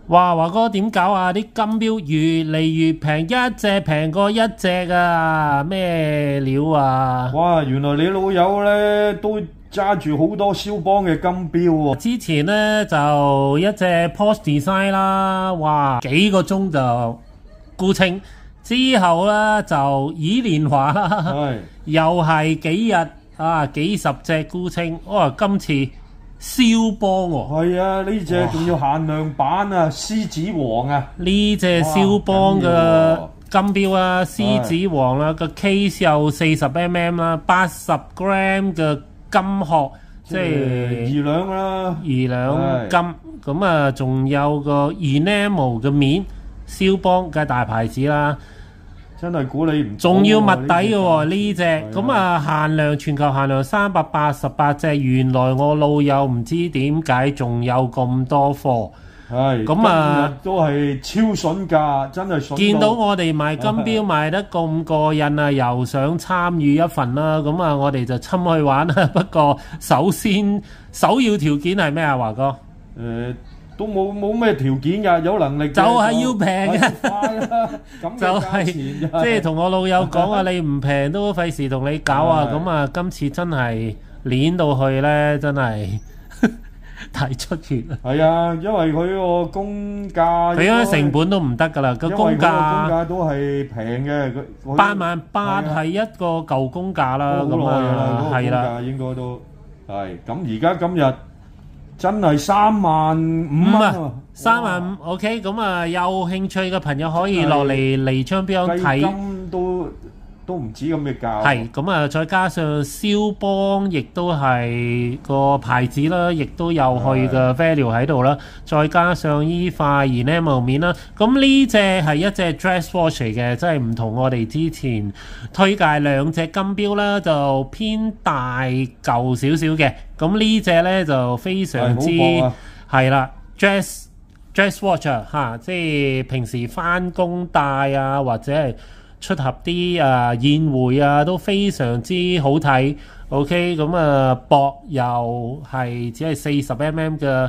哇，華哥點搞啊？啲金錶越嚟越平，一隻平過一隻啊！咩料啊？ 哇，原來你老友咧都揸住好多蕭邦嘅金錶喎。 之前咧就一隻 Porsche Design 啦，哇，幾個鐘就沽清，之後咧就以年華啦，又係幾日啊幾十隻沽清，哇！今次蕭邦喎， 係啊，呢隻仲要限量版啊，獅子王啊！ 呢隻蕭邦嘅金錶啊，獅子王啦，個 case 有40mm 啦，80 gram 嘅金殼，即係 2兩啦 ，2兩金。咁啊，仲有個 enamel 嘅面，蕭邦嘅大牌子啦。 真係估你唔到喎， 仲要物底嘅喎呢隻，咁啊限量全球限量388隻，原來我老友唔知點解仲有咁多貨， 係咁啊都係超筍價，真係筍到。 見到我哋賣金錶賣得咁過癮啊，又想參與一份啦，咁啊我哋就侵去玩啦。不過首要條件係咩啊，華哥？ 都冇咩條件㗎，有能力就係要平啊！ 咁就係即係同我老友講啊，你唔平都費事同你搞啊！咁啊，今次真係攣到去咧，真係睇出血啊！ 係啊，因為佢個工價， 佢嗰成本都唔得㗎啦，個工價都係平嘅 ，88000係一個舊工價啦，咁啊係啦， 應該都係咁。而家今日。真係35000啊 ！35000 ，OK， 咁啊，有興趣嘅朋友可以落嚟離窗標睇， 金都唔止咁嘅價。 係咁啊，再加上蕭邦亦都係個牌子啦，亦都有佢嘅 value 喺度啦。再加上依塊 enamel 面啦，咁呢隻係一隻 dress watch 嚟嘅，即係唔同我哋之前推介兩隻金錶啦，就偏大舊少少嘅。咁呢隻咧就非常之係啦 ，dress watch 嚇，即係平時返工戴啊，或者係出合啲宴會啊，都非常之好睇。OK， 咁啊薄又係只係40mm 嘅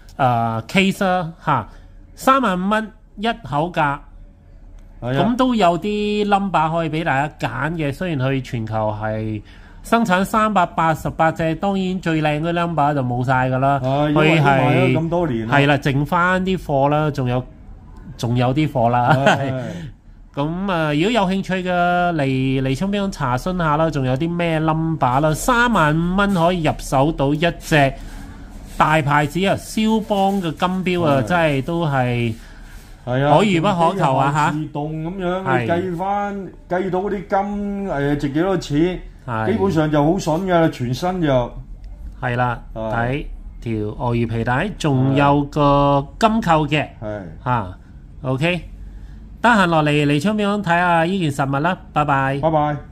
case 啦嚇，35000蚊一口價，咁都有啲 number 可以俾大家揀嘅。雖然佢全球係生產388隻，當然最靚嘅 number 就冇晒㗎啦。佢係咁多年係啦，剩翻啲貨啦，仲有啲貨啦。咁啊，如果有興趣嘅嚟窗邊查詢下啦，仲有啲咩 number 啦？35000蚊可以入手到一隻大牌子啊，蕭邦嘅金錶啊，真係都係可遇不可求啊嚇！ 自動咁樣你計到嗰啲金值幾多錢，基本上就好筍㗎啦，全身就係啦，睇條鱷魚皮帶，仲有個金扣嘅嚇 ，OK。得閒落嚟窗邊睇下呢件實物啦，拜拜。 拜拜。